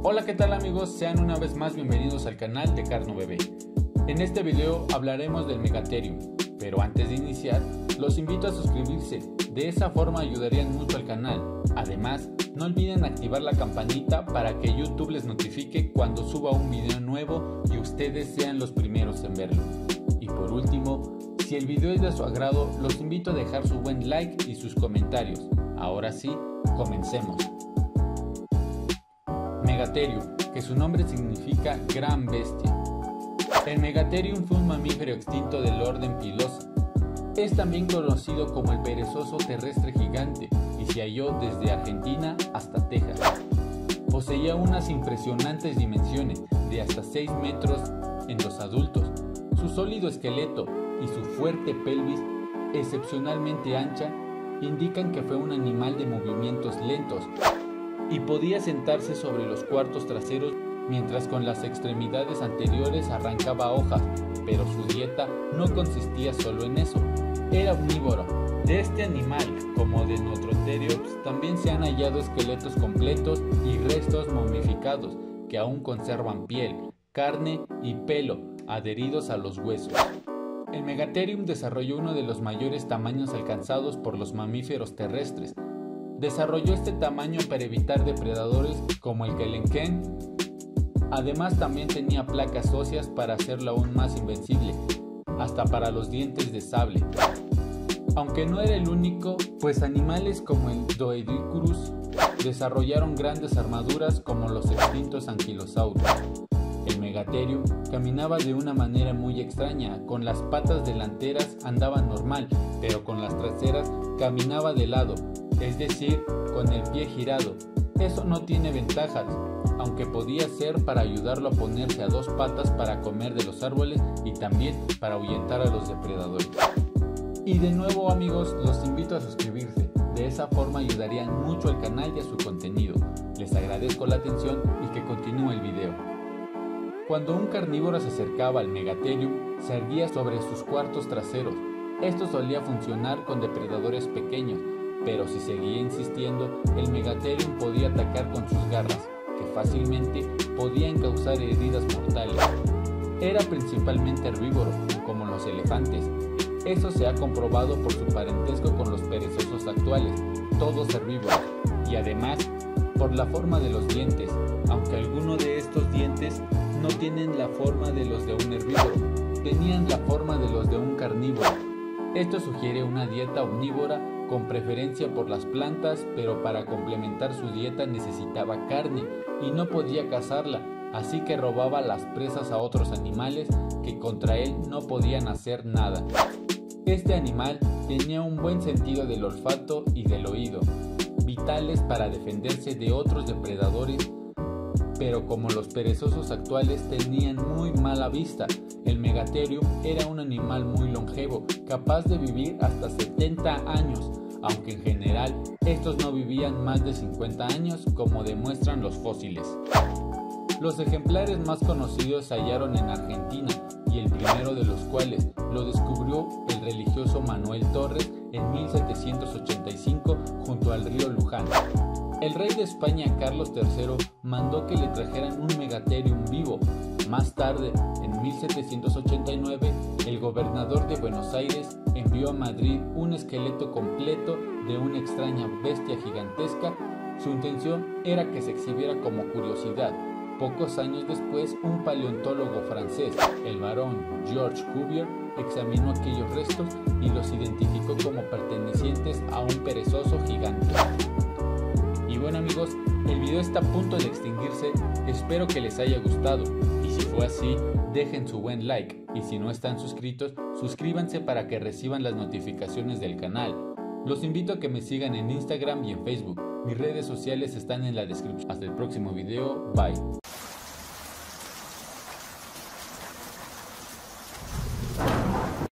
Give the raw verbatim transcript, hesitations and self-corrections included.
Hola, ¿qué tal amigos? Sean una vez más bienvenidos al canal de Carno Bebé. En este video hablaremos del Megatherium, pero antes de iniciar, los invito a suscribirse, de esa forma ayudarían mucho al canal. Además, no olviden activar la campanita para que YouTube les notifique cuando suba un video nuevo y ustedes sean los primeros en verlo. Y por último, si el video es de su agrado, los invito a dejar su buen like y sus comentarios. Ahora sí, comencemos. Megatherium, que su nombre significa gran bestia. El Megatherium fue un mamífero extinto del orden Pilosa. Es también conocido como el perezoso terrestre gigante y se halló desde Argentina hasta Texas. Poseía unas impresionantes dimensiones de hasta seis metros en los adultos. Su sólido esqueleto y su fuerte pelvis, excepcionalmente ancha, indican que fue un animal de movimientos lentos y podía sentarse sobre los cuartos traseros mientras con las extremidades anteriores arrancaba hojas, pero su dieta no consistía solo en eso, era omnívoro. De este animal, como de Nototherium, también se han hallado esqueletos completos y restos momificados que aún conservan piel, carne y pelo adheridos a los huesos. El Megatherium desarrolló uno de los mayores tamaños alcanzados por los mamíferos terrestres. Desarrolló este tamaño para evitar depredadores como el Kelenken. Además, también tenía placas óseas para hacerlo aún más invencible, hasta para los dientes de sable. Aunque no era el único, pues animales como el Doedicurus desarrollaron grandes armaduras como los extintos anquilosaurios. El Megatherium caminaba de una manera muy extraña, con las patas delanteras andaba normal, pero con las traseras caminaba de lado, es decir, con el pie girado. Eso no tiene ventajas, aunque podía ser para ayudarlo a ponerse a dos patas para comer de los árboles y también para ahuyentar a los depredadores. Y de nuevo amigos, los invito a suscribirse, de esa forma ayudarían mucho al canal y a su contenido. Les agradezco la atención y que continúe el video. Cuando un carnívoro se acercaba al Megatherium, se erguía sobre sus cuartos traseros. Esto solía funcionar con depredadores pequeños, pero si seguía insistiendo, el Megatherium podía atacar con sus garras, que fácilmente podían causar heridas mortales. Era principalmente herbívoro, como los elefantes. Eso se ha comprobado por su parentesco con los perezosos actuales, todos herbívoros, y además por la forma de los dientes, aunque algunos de estos dientes no tienen la forma de los de un herbívoro, tenían la forma de los de un carnívoro. Esto sugiere una dieta omnívora con preferencia por las plantas, pero para complementar su dieta necesitaba carne y no podía cazarla, así que robaba las presas a otros animales que contra él no podían hacer nada. Este animal tenía un buen sentido del olfato y del oído, vitales para defenderse de otros depredadores, pero como los perezosos actuales tenían muy mala vista, el Megatherium era un animal muy longevo, capaz de vivir hasta setenta años, aunque en general estos no vivían más de cincuenta años como demuestran los fósiles. Los ejemplares más conocidos se hallaron en Argentina y el primero de los cuales lo descubrió el religioso Manuel Torres en mil setecientos ochenta y cinco junto al río Luján. El rey de España Carlos tercero mandó que le trajeran un Megatherium vivo. Más tarde, en mil setecientos ochenta y nueve, el gobernador de Buenos Aires envió a Madrid un esqueleto completo de una extraña bestia gigantesca. Su intención era que se exhibiera como curiosidad. Pocos años después, un paleontólogo francés, el barón Georges Cuvier, examinó aquellos restos y los identificó como pertenecientes a un perezoso gigante. Y bueno amigos, el video está a punto de extinguirse, espero que les haya gustado y si fue así, dejen su buen like y si no están suscritos, suscríbanse para que reciban las notificaciones del canal. Los invito a que me sigan en Instagram y en Facebook, mis redes sociales están en la descripción. Hasta el próximo video, bye.